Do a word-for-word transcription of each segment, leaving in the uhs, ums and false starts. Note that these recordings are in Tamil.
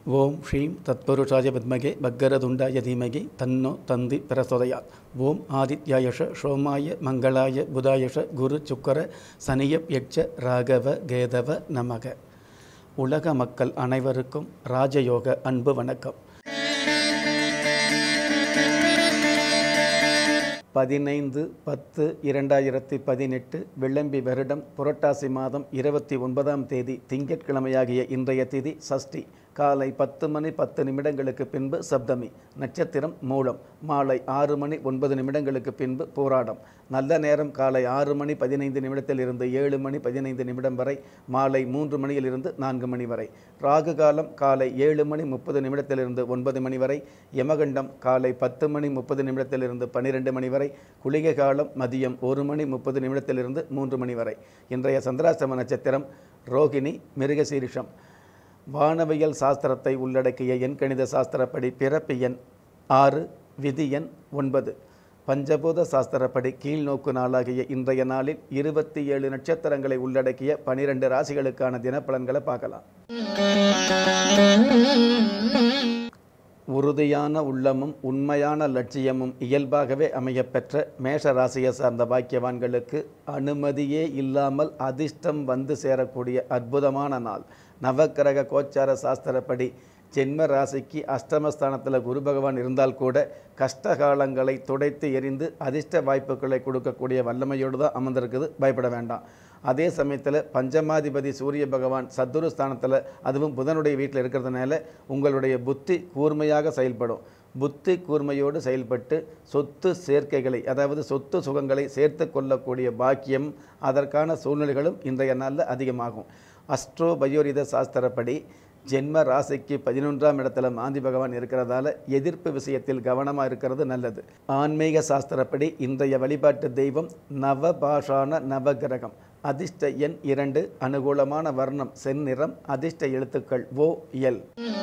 ஓம் ஸ்ரீம் தத்புருஷாய வித்மகே பக்கரதுண்டாய தீமகி தன்னோ தந்தி பிரசோதயாத். ஓம் ஆதித்யாயஷ சோமாய மங்களாய புதாயஷ குரு சுக்கர சனியப் யட்ச ராகவ கேதவ நமக. உலக மக்கள் அனைவருக்கும் ராஜயோக அன்பு வணக்கம். பதினைந்து பத்து இரண்டாயிரத்தி பதினெட்டு விளம்பி வருடம் புரட்டாசி மாதம் இருபத்தி ஒன்பதாம் தேதி திங்கட்கிழமையாகிய இன்றைய திதி சஷ்டி. காலை பத்து மணி பத்து நிமிடங்களுக்கு பின்பு சப்தமி. நட்சத்திரம் மூலம். மாலை ஆறு மணி ஒன்பது நிமிடங்களுக்கு பின்பு போராடம். நல்ல நேரம் காலை ஆறு மணி பதினைந்து நிமிடத்தில் இருந்து ஏழு மணி பதினைந்து நிமிடம் வரை. மாலை மூன்று மணியிலிருந்து நான்கு மணி வரை. ராகு காலம் காலை ஏழு மணி முப்பது நிமிடத்திலிருந்து ஒன்பது மணி வரை. யமகண்டம் காலை பத்து மணி முப்பது நிமிடத்திலிருந்து பன்னிரெண்டு மணி வரை. குளிகை காலம் மதியம் ஒரு மணி முப்பது நிமிடத்திலிருந்து மூன்று மணி வரை. இன்றைய சந்திராஷ்டம நட்சத்திரம் ரோகிணி மிருகசீரிஷம். வானவியல் சாஸ்திரத்தை உள்ளடக்கிய எண்கணித சாஸ்திரப்படி பிறப்பு எண் ஆறு, விதி எண் ஒன்பது. பஞ்சபூத சாஸ்திரப்படி கீழ்நோக்கு நாளாகிய இன்றைய நாளில் இருபத்தி ஏழு நட்சத்திரங்களை உள்ளடக்கிய பனிரெண்டு ராசிகளுக்கான தினப்பலன்களை பார்க்கலாம். உறுதியான உள்ளமும் உண்மையான லட்சியமும் இயல்பாகவே அமையப்பெற்ற மேஷ ராசியை சார்ந்த பாக்கியவான்களுக்கு அனுமதியே இல்லாமல் அதிர்ஷ்டம் வந்து சேரக்கூடிய அற்புதமான நாள். நவக்கிரக கோச்சார சாஸ்திரப்படி ஜென்ம ராசிக்கு அஷ்டமஸ்தானத்தில் குரு பகவான் இருந்தால் கூட கஷ்டகாலங்களை துடைத்து எறிந்து அதிர்ஷ்ட வாய்ப்புகளை கொடுக்கக்கூடிய வல்லமையோடு தான் அமர்ந்திருக்குது. பயப்பட வேண்டாம். அதே சமயத்தில் பஞ்சமாதிபதி சூரிய பகவான் சத்துரு ஸ்தானத்தில், அதுவும் புதனுடைய வீட்டில் இருக்கிறதுனால உங்களுடைய புத்தி கூர்மையாக செயல்படும். புத்தி கூர்மையோடு செயல்பட்டு சொத்து சேர்க்கைகளை, அதாவது சொத்து சுகங்களை சேர்த்து கொள்ளக்கூடிய பாக்கியம், அதற்கான சூழ்நிலைகளும் இன்றைய நாளில் அதிகமாகும். அஸ்ட்ரோ பயோரித சாஸ்திரப்படி ஜென்ம ராசிக்கு பதினொன்றாம் இடத்துல மாந்தி பகவான் இருக்கிறதால எதிர்ப்பு விஷயத்தில் கவனமாக இருக்கிறது நல்லது. ஆன்மீக சாஸ்திரப்படி இன்றைய வழிபாட்டு தெய்வம் நவபாஷான நவகிரகம். அதிர்ஷ்ட எண் இரண்டு. அனுகூலமான வர்ணம் செந்நிறம். அதிர்ஷ்ட எழுத்துக்கள் ஓ எல்.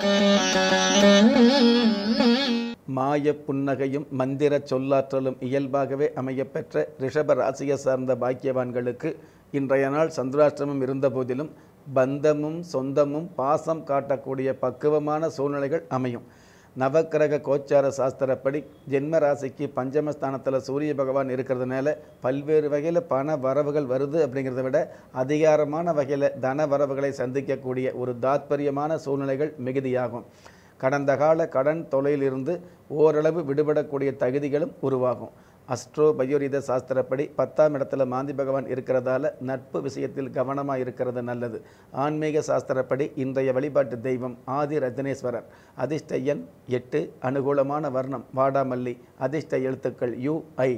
மாய புன்னகையும் மந்திர சொல்லாற்றலும் இயல்பாகவே அமையப்பெற்ற ரிஷப ராசியை சார்ந்த பாக்கியவான்களுக்கு இன்றைய நாள் சந்திராஷ்டிரமம் இருந்த போதிலும் பந்தமும் சொந்தமும் பாசம் காட்டக்கூடிய பக்குவமான சூழ்நிலைகள் அமையும். நவக்கிரக கோச்சார சாஸ்திரப்படி ஜென்ம ராசிக்கு பஞ்சமஸ்தானத்தில் சூரிய பகவான் இருக்கிறதுனால பல்வேறு வகையில் பண வரவுகள் வருது அப்படிங்கிறத விட அதிகாரமான வகையில் தன வரவுகளை சந்திக்கக்கூடிய ஒரு தாத்பரியமான சூழ்நிலைகள் மிகுதியாகும். கடந்த கால கடன் தொலையிலிருந்து ஓரளவு விடுபடக்கூடிய தகுதிகளும் உருவாகும். அஸ்ட்ரோ பயோரித சாஸ்திரப்படி பத்தாம் இடத்துல மாந்தி பகவான் இருக்கிறதால நட்பு விஷயத்தில் கவனமாக இருக்கிறது நல்லது. ஆன்மீக சாஸ்திரப்படி இன்றைய வழிபாட்டு தெய்வம் ஆதி ரத்னேஸ்வரர். அதிர்ஷ்ட எண் எட்டு. அனுகூலமான வர்ணம் வாடாமல்லி. அதிர்ஷ்ட எழுத்துக்கள் யு ஐ.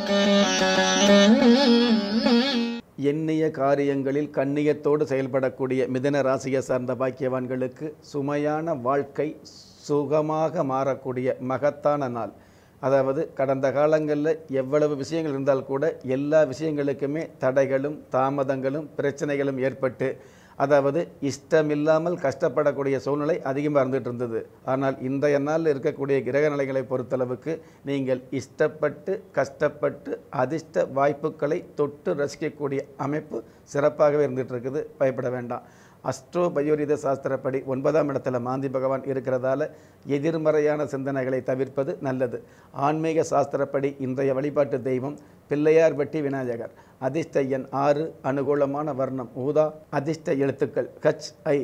எண்ணிய காரியங்களில் கண்ணியத்தோடு செயல்படக்கூடிய மிதுன ராசியை சார்ந்த பாக்கியவான்களுக்கு சுமையான வாழ்க்கை சுகமாக மாறக்கூடிய மகத்தான நாள். அதாவது கடந்த காலங்களில் எவ்வளவு விஷயங்கள் இருந்தால் கூட எல்லா விஷயங்களுக்குமே தடைகளும் தாமதங்களும் பிரச்சனைகளும் ஏற்பட்டு, அதாவது இஷ்டமில்லாமல் கஷ்டப்படக்கூடிய சூழ்நிலை அதிகமாக இருந்துகிட்டு இருந்தது. ஆனால் இன்றைய நாளில் இருக்கக்கூடிய கிரக நிலைகளை பொறுத்தளவுக்கு நீங்கள் இஷ்டப்பட்டு கஷ்டப்பட்டு அதிர்ஷ்ட வாய்ப்புகளை தொட்டு ரசிக்கக்கூடிய அமைப்பு சிறப்பாகவே இருந்துகிட்டு இருக்குது. பயப்பட வேண்டாம். அஸ்ட்ரோ பயோரித சாஸ்திரப்படி ஒன்பதாம் இடத்துல மாந்தி பகவான் இருக்கிறதால எதிர்மறையான சிந்தனைகளை தவிர்ப்பது நல்லது. ஆன்மீக சாஸ்திரப்படி இன்றைய வழிபாட்டு தெய்வம் பிள்ளையார்பட்டி விநாயகர். அதிர்ஷ்ட எண் ஆறு. அனுகூலமான வர்ணம் ஊதா. அதிர்ஷ்ட எழுத்துக்கள் கச் ஐ.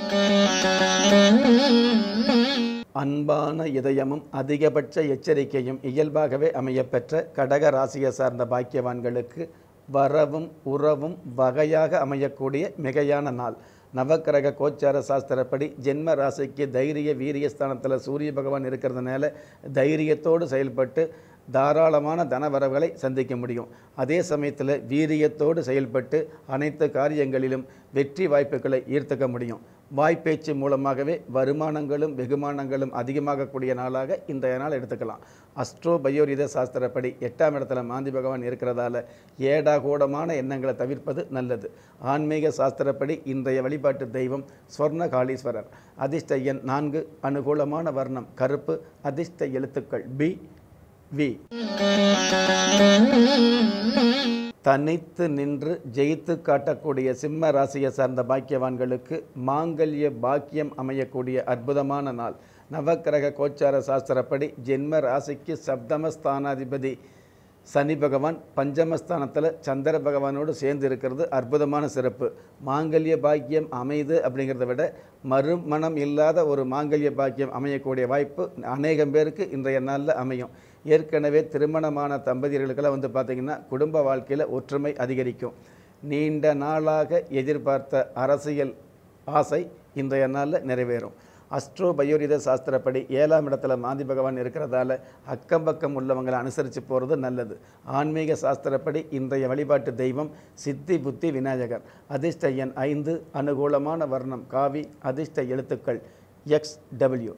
அன்பான இதயமும் அதிகபட்ச எச்சரிக்கையும் இயல்பாகவே அமையப்பெற்ற கடக ராசியை சார்ந்த பாக்கியவான்களுக்கு வரவும் உறவும் வகையாக அமையக்கூடிய மிகையான நாள். நவக்கிரக கோச்சார சாஸ்திரப்படி ஜென்ம ராசிக்கு தைரிய வீரியஸ்தானத்தில் சூரிய பகவான் இருக்கிறதுனால தைரியத்தோடு செயல்பட்டு தாராளமான தனவரவுகளை சந்திக்க முடியும். அதே சமயத்தில் வீரியத்தோடு செயல்பட்டு அனைத்து காரியங்களிலும் வெற்றி வாய்ப்புகளை ஈர்த்துக்க முடியும். வாய்ப்பேச்சு மூலமாகவே வருமானங்களும் வெகுமானங்களும் அதிகமாகக்கூடிய நாளாக இன்றைய நாள் எடுத்துக்கலாம். அஸ்ட்ரோ பயோரித சாஸ்திரப்படி எட்டாம் இடத்துல மாந்தி பகவான் இருக்கிறதால ஏடாகூடமான எண்ணங்களை தவிர்ப்பது நல்லது. ஆன்மீக சாஸ்திரப்படி இன்றைய வழிபாட்டு தெய்வம் ஸ்வர்ண காளீஸ்வரர். அதிர்ஷ்ட எண் நான்கு. அனுகூலமான வர்ணம் கருப்பு. அதிர்ஷ்ட எழுத்துக்கள் பி வி. தனித்து நின்று ஜெயித்து காட்டக்கூடிய சிம்ம ராசியை சார்ந்த பாக்கியவான்களுக்கு மாங்கல்ய பாக்கியம் அமையக்கூடிய அற்புதமான நாள். நவக்கிரக கோச்சார சாஸ்திரப்படி ஜென்ம ராசிக்கு சப்தமஸ்தானாதிபதி சனி பகவான் பஞ்சமஸ்தானத்தில் சந்திர பகவானோடு சேர்ந்து இருக்கிறது அற்புதமான சிறப்பு. மாங்கல்ய பாக்கியம் அமைது அப்படிங்கிறத விட மறுமணம் இல்லாத ஒரு மாங்கல்ய பாக்கியம் அமையக்கூடிய வாய்ப்பு அநேகம் பேருக்கு இன்றைய நாளில் அமையும். ஏற்கனவே திருமணமான தம்பதியர்களுக்கெல்லாம் வந்து பார்த்திங்கன்னா குடும்ப வாழ்க்கையில் ஒற்றுமை அதிகரிக்கும். நீண்ட நாளாக எதிர்பார்த்த அரசியல் ஆசை இன்றைய நாளில் நிறைவேறும். அஸ்ட்ரோ பயோரித சாஸ்திரப்படி ஏழாம் இடத்துல மாந்தி பகவான் இருக்கிறதால அக்கம் பக்கம் உள்ளவங்களை அனுசரித்து போகிறது நல்லது. ஆன்மீக சாஸ்திரப்படி இன்றைய வழிபாட்டு தெய்வம் சித்தி புத்தி விநாயகர். அதிர்ஷ்ட எண் ஐந்து, அனுகூலமான வர்ணம் காவி, அதிர்ஷ்ட எழுத்துக்கள் எக்ஸ் டபிள்யூ.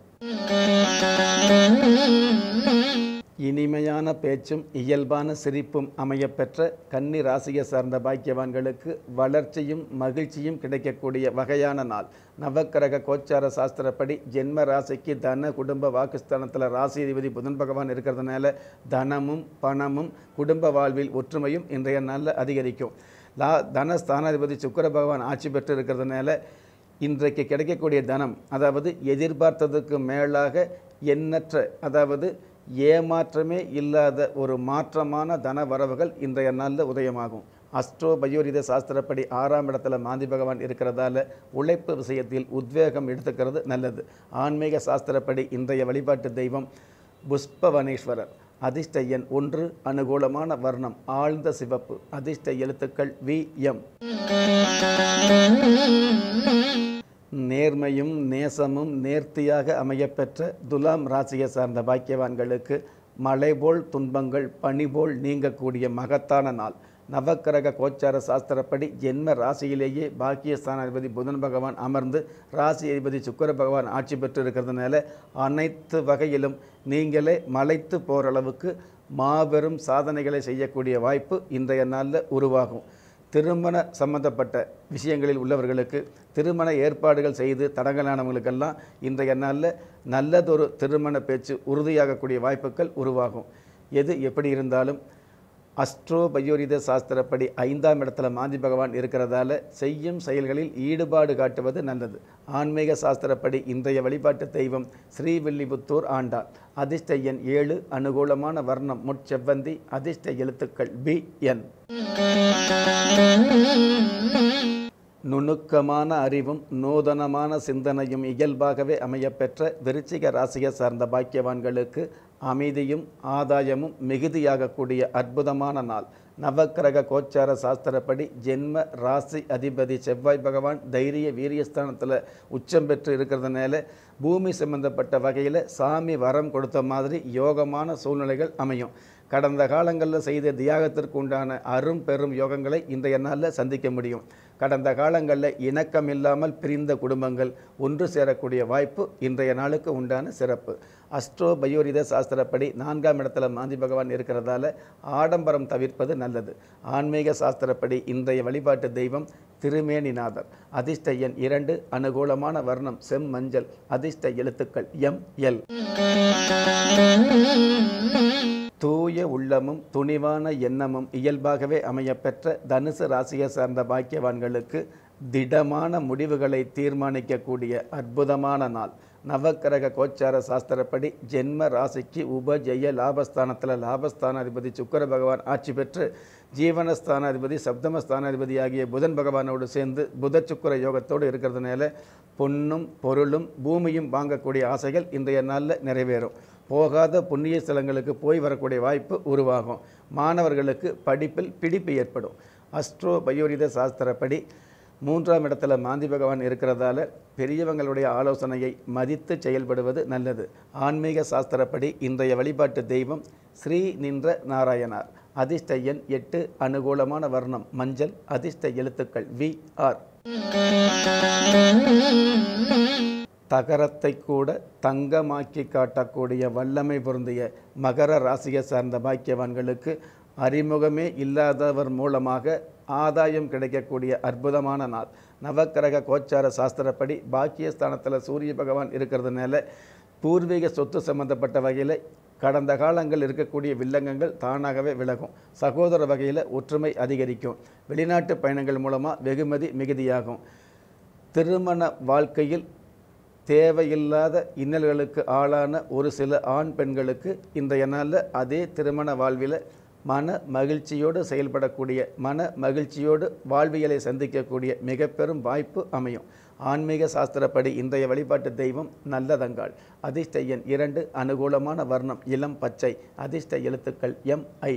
இனிமையான பேச்சும் இயல்பான சிரிப்பும் அமையப்பெற்ற கன்னி ராசியை சார்ந்த பாக்கியவான்களுக்கு வளர்ச்சியும் மகிழ்ச்சியும் கிடைக்கக்கூடிய வகையான நாள். நவக்கிரக கோச்சார சாஸ்திரப்படி ஜென்ம ராசிக்கு தன குடும்ப வாக்குஸ்தானத்தில் ராசி அதிபதி புதன் பகவான் இருக்கிறதுனால தனமும் பணமும் குடும்ப வாழ்வில் ஒற்றுமையும் இன்றைய நாளில் அதிகரிக்கும். லா தனஸ்தானாதிபதி சுக்கிர பகவான் ஆட்சி பெற்று இருக்கிறதுனால இன்றைக்கு கிடைக்கக்கூடிய தனம், அதாவது எதிர்பார்த்ததுக்கு மேலாக எண்ணற்ற, அதாவது ஏமாற்றமே இல்லாத ஒரு மாற்றமான தன வரவுகள் இன்றைய நாளில் உதயமாகும். அஸ்ட்ரோ பயோரித சாஸ்திரப்படி ஆறாம் இடத்துல மாந்தி பகவான் இருக்கிறதால உழைப்பு விஷயத்தில் உத்வேகம் எடுத்துக்கிறது நல்லது. ஆன்மீக சாஸ்திரப்படி இன்றைய வழிபாட்டு தெய்வம் புஷ்பவனேஸ்வரர். அதிர்ஷ்ட எண் ஒன்று, அனுகூலமான வர்ணம் ஆழ்ந்த சிவப்பு, அதிர்ஷ்ட எழுத்துக்கள் வி எம். நேர்மையும் நேசமும் நேர்த்தியாக அமையப்பெற்ற துலாம் ராசியை சார்ந்த பாக்கியவான்களுக்கு மழை போல் துன்பங்கள் பனி போல் நீங்கக்கூடிய மகத்தான நாள். நவக்கிரக கோச்சார சாஸ்திரப்படி ஜென்ம ராசியிலேயே பாக்கியஸ்தானாதிபதி புதன் பகவான் அமர்ந்து ராசி அதிபதி சுக்கிர பகவான் ஆட்சி பெற்று இருக்கிறதுனால அனைத்து வகையிலும் நீங்களே மலைத்து போகிற அளவுக்கு மாபெரும் சாதனைகளை செய்யக்கூடிய வாய்ப்பு இன்றைய நாளில் உருவாகும். திருமண சம்பந்தப்பட்ட விஷயங்களில் உள்ளவர்களுக்கு திருமண ஏற்பாடுகள் செய்து தடங்கலானவங்களுக்கெல்லாம் இன்றைய நாளில் நல்லதொரு திருமண பேச்சு உறுதியாகக்கூடிய வாய்ப்புகள் உருவாகும். எது எப்படி இருந்தாலும் அஸ்ட்ரோ பயோரித சாஸ்திரப்படி ஐந்தாம் இடத்துல மாந்தி பகவான் இருக்கிறதால செய்யும் செயல்களில் ஈடுபாடு காட்டுவது நல்லது. ஆன்மீக சாஸ்திரப்படி இன்றைய வழிபாட்டு தெய்வம் ஸ்ரீவில்லிபுத்தூர் ஆண்டாள். அதிர்ஷ்ட எண் ஏழு, அனுகூலமான வர்ணம் முட்செவ்வந்தி, அதிர்ஷ்ட எழுத்துக்கள் பி என். நுணுக்கமான அறிவும் நூதனமான சிந்தனையும் இயல்பாகவே அமையப்பெற்ற விருச்சிக ராசியை சார்ந்த பாக்கியவான்களுக்கு அமைதியும் ஆதாயமும் மிகுதியாகக்கூடிய அற்புதமான நாள். நவக்கிரக கோச்சார சாஸ்திரப்படி ஜென்ம ராசி அதிபதி செவ்வாய் பகவான் தைரிய வீரியஸ்தானத்தில் உச்சம் பெற்று இருக்கிறதுனால பூமி சம்பந்தப்பட்ட வகையில் சாமி வரம் கொடுத்த மாதிரி யோகமான சூழ்நிலைகள் அமையும். கடந்த காலங்களில் செய்த தியாகத்திற்கு உண்டான அரும் பெரும் யோகங்களை இன்றைய நாளில் சந்திக்க முடியும். கடந்த காலங்களில் இணக்கம் இல்லாமல் பிரிந்த குடும்பங்கள் ஒன்று சேரக்கூடிய வாய்ப்பு இன்றைய நாளுக்கு உண்டான சிறப்பு. அஸ்ட்ரோ பயோரித சாஸ்திரப்படி நான்காம் இடத்துல மாந்தி பகவான் இருக்கிறதால ஆடம்பரம் தவிர்ப்பது நல்லது. ஆன்மீக சாஸ்திரப்படி இன்றைய வழிபாட்டு தெய்வம் திருமேனிநாதர். அதிர்ஷ்ட எண் இரண்டு, அனுகூலமான வர்ணம் செம் மஞ்சள், அதிர்ஷ்ட எழுத்துக்கள் எம் எல். தூய உள்ளமும் துணிவான எண்ணமும் இயல்பாகவே அமையப்பெற்ற தனுசு ராசியை சார்ந்த பாக்கியவான்களுக்கு திடமான முடிவுகளை தீர்மானிக்கக்கூடிய அற்புதமான நாள். நவக்கிரக கோச்சார சாஸ்திரப்படி ஜென்ம ராசிக்கு உபஜெய லாபஸ்தானத்தில் லாபஸ்தானாதிபதி சுக்கிர பகவான் ஆட்சி பெற்று ஜீவனஸ்தானாதிபதி சப்தமஸ்தானாதிபதி ஆகிய புதன் பகவானோடு சேர்ந்து புத சுக்கிர யோகத்தோடு இருக்கிறதுனால பொன்னும் பொருளும் பூமியும் வாங்கக்கூடிய ஆசைகள் இன்றைய நாளில் நிறைவேறும். போகாத புண்ணிய ஸ்தலங்களுக்கு போய் வரக்கூடிய வாய்ப்பு உருவாகும். மாணவர்களுக்கு படிப்பில் பிடிப்பு ஏற்படும். அஸ்ட்ரோ பயோரித சாஸ்திரப்படி மூன்றாம் இடத்துல மாந்தி பகவான் இருக்கிறதால பெரியவங்களுடைய ஆலோசனையை மதித்து செயல்படுவது நல்லது. ஆன்மீக சாஸ்திரப்படி இன்றைய வழிபாட்டு தெய்வம் ஸ்ரீ நின்ற நாராயணார். அதிர்ஷ்ட எண் எட்டு, அனுகூலமான வர்ணம் மஞ்சள், அதிர்ஷ்ட எழுத்துக்கள் வி ஆர். தகரத்தை கூட தங்கமாக்கி காட்டக்கூடிய வல்லமை பொருந்திய மகர ராசியை சார்ந்த பாக்கியவான்களுக்கு அறிமுகமே இல்லாதவர் மூலமாக ஆதாயம் கிடைக்கக்கூடிய அற்புதமான நாள். நவக்கிரக கோச்சார சாஸ்திரப்படி பாக்கியஸ்தானத்தில் சூரிய பகவான் இருக்கிறதுனால பூர்வீக சொத்து சம்பந்தப்பட்ட வகையில் கடந்த காலங்கள் இருக்கக்கூடிய வில்லங்கங்கள் தானாகவே விலகும். சகோதர வகையில் ஒற்றுமை அதிகரிக்கும். வெளிநாட்டு பயணங்கள் மூலமாக வெகுமதி மிகுதியாகும். திருமண வாழ்க்கையில் தேவையில்லாத இன்னல்களுக்கு ஆளான ஒரு சில ஆண் பெண்களுக்கு இன்றைய நாளில் அதே திருமண வாழ்வில் மன மகிழ்ச்சியோடு செயல்படக்கூடிய, மன மகிழ்ச்சியோடு வாழ்வியலை சந்திக்கக்கூடிய மிக பெரும் வாய்ப்பு அமையும். ஆன்மீக சாஸ்திரப்படி இன்றைய வழிபாட்டு தெய்வம் நல்லதங்காள். அதிர்ஷ்ட எண் இரண்டு, அனுகூலமான வர்ணம் இளம் பச்சை, அதிர்ஷ்ட எழுத்துக்கள் எம் ஐ.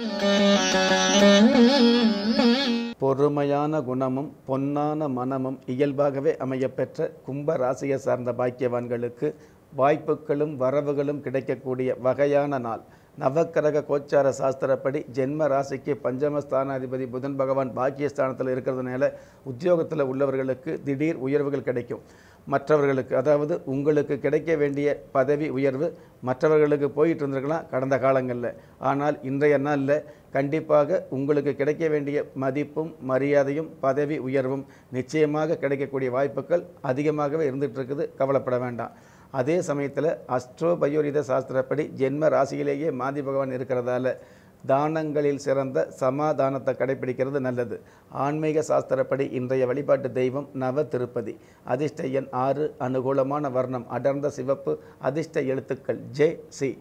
பொறுமையான குணமும் பொன்னான மனமும் இயல்பாகவே அமையப்பெற்ற கும்ப ராசியை சார்ந்த பாக்கியவான்களுக்கு வாய்ப்புகளும் வரவுகளும் கிடைக்கக்கூடிய வகையான நாள். நவக்கிரக கோச்சார சாஸ்திரப்படி ஜென்ம ராசிக்கு பஞ்சமஸ்தானாதிபதி புதன் பகவான் பாக்கியஸ்தானத்தில் இருக்கிறதுனால உத்தியோகத்தில் உள்ளவர்களுக்கு திடீர் உயர்வுகள் கிடைக்கும். மற்றவர்களுக்கு, அதாவது உங்களுக்கு கிடைக்க வேண்டிய பதவி உயர்வு மற்றவர்களுக்கு போயிட்டு இருந்திருக்கலாம் கடந்த காலங்களில். ஆனால் இன்றைய நாளில் கண்டிப்பாக உங்களுக்கு கிடைக்க வேண்டிய மதிப்பும் மரியாதையும் பதவி உயர்வும் நிச்சயமாக கிடைக்கக்கூடிய வாய்ப்புகள் அதிகமாகவே இருந்துகிட்டு இருக்குது. கவலைப்பட வேண்டாம். அதே சமயத்தில் அஸ்ட்ரோ பயோரித சாஸ்திரப்படி ஜென்ம ராசியிலேயே மாந்தி பகவான் இருக்கிறதால தானங்களில் சிறந்த சமாதானத்தை கடைபிடிக்கிறது நல்லது. ஆன்மீக சாஸ்திரப்படி இன்றைய வழிபாட்டு தெய்வம் நவ திருப்பதி. அதிர்ஷ்ட எண் ஆறு, அனுகூலமான வர்ணம் அடர்ந்த சிவப்பு, அதிர்ஷ்ட எழுத்துக்கள் ஜே சி.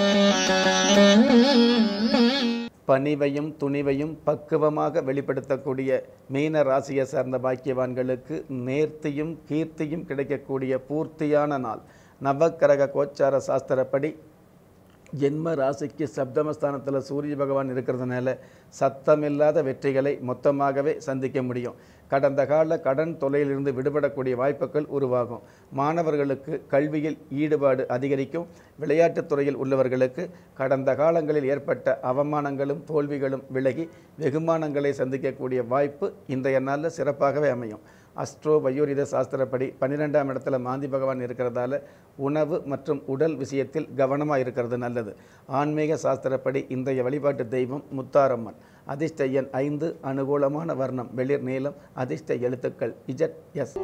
பணிவையும் துணிவையும் பக்குவமாக வெளிப்படுத்தக்கூடிய மீன ராசியை சார்ந்த பாக்கியவான்களுக்கு நேர்த்தியும் கீர்த்தியும் கிடைக்கக்கூடிய பூர்த்தியான நாள். நவக்கிரக கோச்சார சாஸ்திரப்படி ஜென்ம ராசிக்கு சப்தமஸ்தானத்தில் சூரிய பகவான் இருக்கிறதுனால சத்தமில்லாத வெற்றிகளை மொத்தமாகவே சந்திக்க முடியும். கடந்த கால கடன் தொல்லையிலிருந்து விடுபடக்கூடிய வாய்ப்புகள் உருவாகும். மாணவர்களுக்கு கல்வியில் ஈடுபாடு அதிகரிக்கும். விளையாட்டுத் துறையில் உள்ளவர்களுக்கு கடந்த காலங்களில் ஏற்பட்ட அவமானங்களும் தோல்விகளும் விலகி வெகுமானங்களை சந்திக்கக்கூடிய வாய்ப்பு இன்றைய நாளில் சிறப்பாகவே அமையும். அஸ்ட்ரோ வயோரித சாஸ்திரப்படி பன்னிரெண்டாம் இடத்துல மாந்தி பகவான் இருக்கிறதால உணவு மற்றும் உடல் விஷயத்தில் கவனமாக இருக்கிறது நல்லது. ஆன்மீக சாஸ்திரப்படி இன்றைய வழிபாட்டு தெய்வம் முத்தாரம்மன். அதிர்ஷ்ட எண் ஐந்து, அனுகூலமான வர்ணம் வெளிர் நீலம், அதிர்ஷ்ட எழுத்துக்கள் இஜட் எஸ்.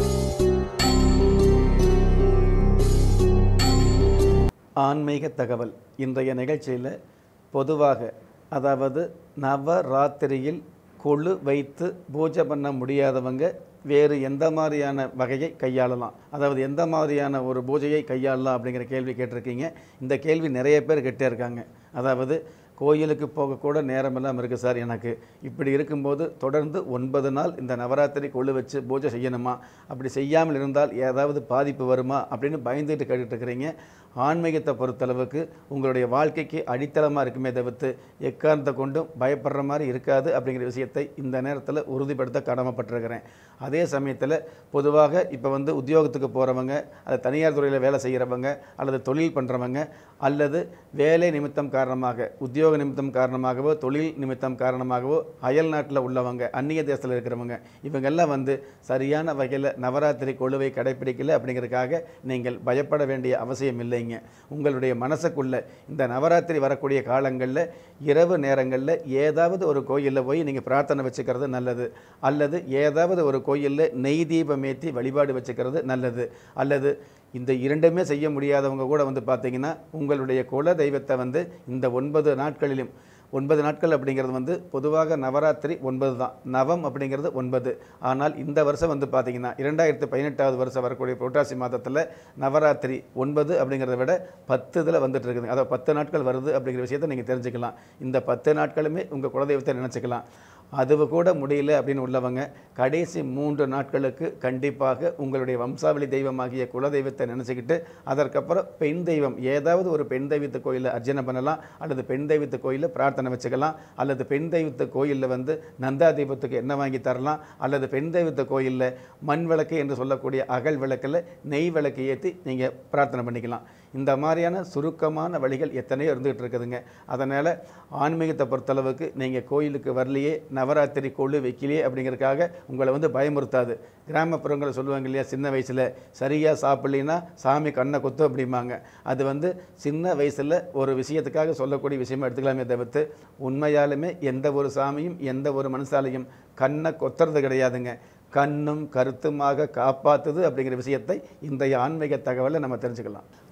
ஆன்மீக தகவல். இன்றைய நிகழ்ச்சியில் பொதுவாக, அதாவது நவராத்திரியில் கொழு வைத்து பூஜை பண்ண முடியாதவங்க வேறு எந்த மாதிரியான வகையை கையாளலாம், அதாவது எந்த மாதிரியான ஒரு பூஜையை கையாளலாம் அப்படிங்கிற கேள்வி கேட்டிருக்கீங்க. இந்த கேள்வி நிறைய பேர் கேட்டே இருக்காங்க. அதாவது கோயிலுக்கு போகக்கூட நேரமெல்லாம் இருக்குது சார் எனக்கு, இப்படி இருக்கும்போது தொடர்ந்து ஒன்பது நாள் இந்த நவராத்திரி கொழு வச்சு பூஜை செய்யணுமா, அப்படி செய்யாமல் இருந்தால் ஏதாவது பாதிப்பு வருமா அப்படின்னு பயந்துட்டு கேட்டுட்ருக்கிறீங்க. ஆன்மீகத்தை பொறுத்தளவுக்கு உங்களுடைய வாழ்க்கைக்கு அடித்தளமாக இருக்குமே தவிர்த்து எக்காரணத்தை கொண்டும் பயப்படுற மாதிரி இருக்காது அப்படிங்கிற விஷயத்தை இந்த நேரத்தில் உறுதிப்படுத்த கடமைப்பட்டிருக்கிறேன். அதே சமயத்தில் பொதுவாக இப்போ வந்து உத்தியோகத்துக்கு போகிறவங்க, அது தனியார் துறையில் வேலை செய்கிறவங்க, அல்லது தொழில் பண்ணுறவங்க, அல்லது வேலை நிமித்தம் காரணமாக, உத்தியோக நிமித்தம் காரணமாகவோ தொழில் நிமித்தம் காரணமாகவோ அயல் நாட்டில் உள்ளவங்க, அந்நிய தேசத்தில் இருக்கிறவங்க, இவங்கெல்லாம் வந்து சரியான வகையில் நவராத்திரி கொழுவை கடைப்பிடிக்கல அப்படிங்கிறதுக்காக நீங்கள் பயப்பட வேண்டிய அவசியம் இல்லைங்க. உங்களுடைய மனசுக்குள்ள இந்த நவராத்திரி வரக்கூடிய காலங்களில் இரவு நேரங்களில் ஏதாவது ஒரு கோயிலில் போய் நீங்கள் பிரார்த்தனை வச்சுக்கிறது நல்லது. அல்லது ஏதாவது ஒரு கோயிலில் நெய் தீபம் ஏற்றி வழிபாடு வச்சுக்கிறது நல்லது. அல்லது இந்த இரண்டுமே செய்ய முடியாதவங்க கூட வந்து பார்த்தீங்கன்னா உங்களுடைய குல தெய்வத்தை வந்து இந்த ஒன்பது நாட்களிலும், ஒன்பது நாட்கள் அப்படிங்கிறது வந்து பொதுவாக நவராத்திரி ஒன்பது தான், நவம் அப்படிங்கிறது ஒன்பது. ஆனால் இந்த வருஷம் வந்து பார்த்திங்கன்னா இரண்டாயிரத்து பதினெட்டாவது வருஷம் வரக்கூடிய புரட்டாசி மாதத்தில் நவராத்திரி ஒன்பது அப்படிங்கிறத விட பத்து இதில் வந்துட்டு இருக்குது. அதாவது பத்து நாட்கள் வருது அப்படிங்கிற விஷயத்தை நீங்கள் தெரிஞ்சுக்கலாம். இந்த பத்து நாட்களுமே உங்கள் குலதெய்வத்தை நினச்சிக்கலாம். அது கூட முடியல அப்படின்னு உள்ளவங்க கடைசி மூன்று நாட்களுக்கு கண்டிப்பாக உங்களுடைய வம்சாவளி தெய்வமாகிய குலதெய்வத்தை நினச்சிக்கிட்டு அதற்கப்புறம் பெண் தெய்வம், ஏதாவது ஒரு பெண் தெய்வத்து கோயிலில் அர்ச்சனை பண்ணலாம், அல்லது பெண் தெய்வத்து கோயிலில் பிரார்த்தனை வச்சுக்கலாம், அல்லது பெண் தெய்வத்து கோயிலில் வந்து நந்தா தெய்வத்துக்கு எண்ணெய் வாங்கி தரலாம், அல்லது பெண் தெய்வத்து கோயிலில் மண் விளக்கு என்று சொல்லக்கூடிய அகல் விளக்கில் நெய் விளக்கு ஏற்றி நீங்கள் பிரார்த்தனை பண்ணிக்கலாம். இந்த மாதிரியான சுருக்கமான வழிகள் எத்தனையோ இருந்துகிட்டு இருக்குதுங்க. அதனால் ஆன்மீகத்தை பொறுத்தளவுக்கு நீங்கள் கோயிலுக்கு வரலையே, நவராத்திரி கொழு வைக்கலையே அப்படிங்கிறதுக்காக உங்களை வந்து பயமுறுத்தாது. கிராமப்புறங்களை சொல்லுவாங்க இல்லையா, சின்ன வயசில் சரியாக சாப்பிட்லின்னா சாமி கண்ணை கொத்து அப்படிம்பாங்க. அது வந்து சின்ன வயசில் ஒரு விஷயத்துக்காக சொல்லக்கூடிய விஷயமா எடுத்துக்கலாமே தவிர்த்து உண்மையாலுமே எந்த ஒரு சாமியும் எந்த ஒரு மனுஷாலையும் கண்ணை கொத்துறது கிடையாதுங்க. கண்ணும் கருத்துமாக காப்பாற்றுது அப்படிங்கிற விஷயத்தை இன்றைய ஆன்மீக தகவலை நம்ம தெரிஞ்சுக்கலாம்.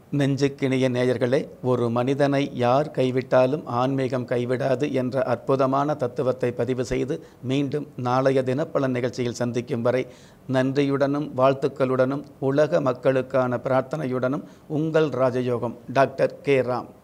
நெஞ்சுக்கிணிய நேயர்களே, ஒரு மனிதனை யார் கைவிட்டாலும் ஆன்மீகம் கைவிடாது என்ற அற்புதமான தத்துவத்தை பதிவு செய்து மீண்டும் நாளைய தினப்பலன் நிகழ்ச்சியில் சந்திக்கும் வரை நன்றியுடனும் வாழ்த்துக்களுடனும் உலக மக்களுக்கான பிரார்த்தனையுடனும் உங்கள் ராஜயோகம் டாக்டர் கே ராம்.